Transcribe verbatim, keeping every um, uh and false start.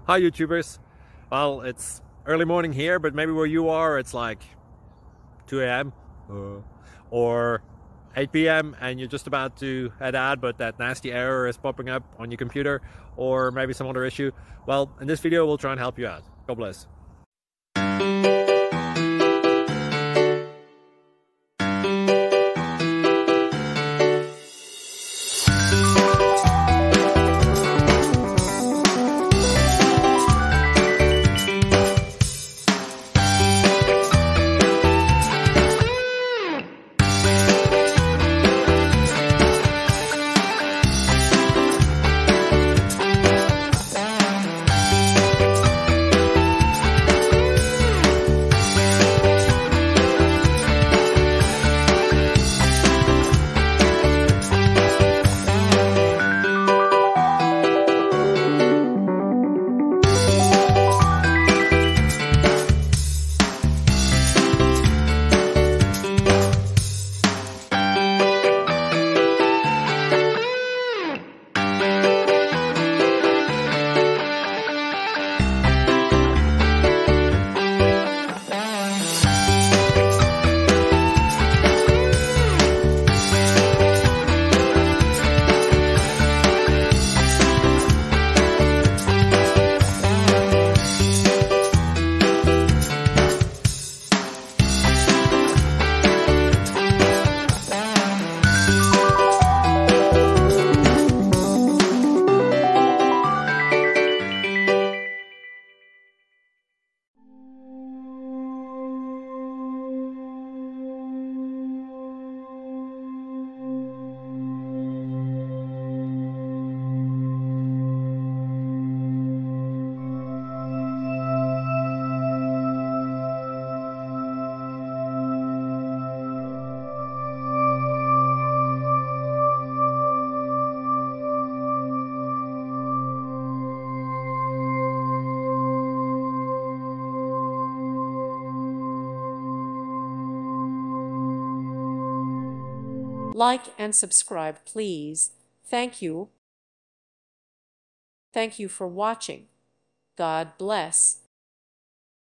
Hi YouTubers. Well, it's early morning here, but maybe where you are it's like two A M uh, or eight P M and you're just about to head out, but that nasty error is popping up on your computer, or maybe some other issue. Well, in this video we'll try and help you out. God bless. Like and subscribe, please. Thank you. Thank you for watching. God bless.